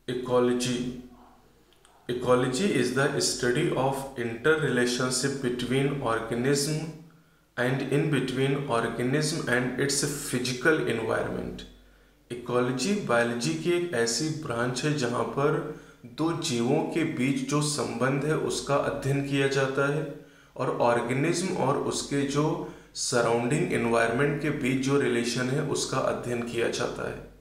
Ecology. Ecology is the study of interrelationship between organism and in between organism and its physical environment. Ecology biology की एक ऐसी branch है जहाँ पर दो जीवों के बीच जो संबंध है उसका अध्ययन किया जाता है और ऑर्गेनिज्म और उसके जो सराउंडिंग एनवायरनमेंट के बीच जो रिलेशन है उसका अध्ययन किया जाता है।